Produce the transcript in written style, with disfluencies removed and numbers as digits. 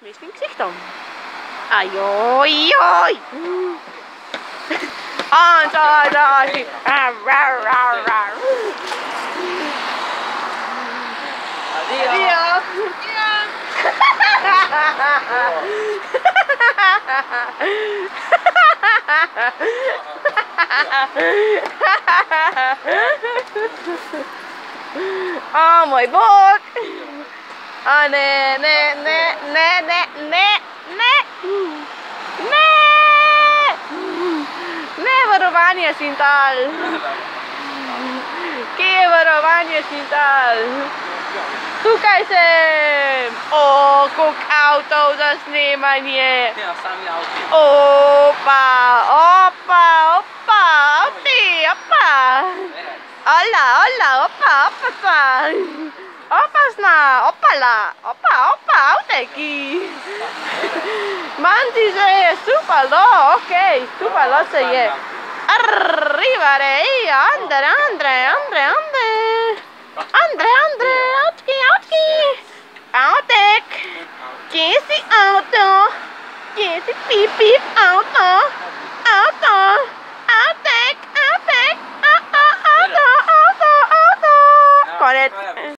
Wees mijn gezicht dan. Ajoi, joi. Anzadashi. Oh, mooi bok. Oh, nee, nee, nee, nee, nee, nee, nee. Nee. Nee, varovanje Sintal. Kje je varovanje Sintal? Tukaj sem. O, koliko avtov za snemanje. Opa, opa, opa, avti, opa. Hola, hola, opa, opa sva. Opa sna, opala, opa, opa, avteki. Manti se je, stupalo, ok, stupalo se je. Arrivare, Andre, Andre, Andre, Andre. Andre, Andre, avtki, avtki. Avtek. Kje si avto? Kje si pip, pip,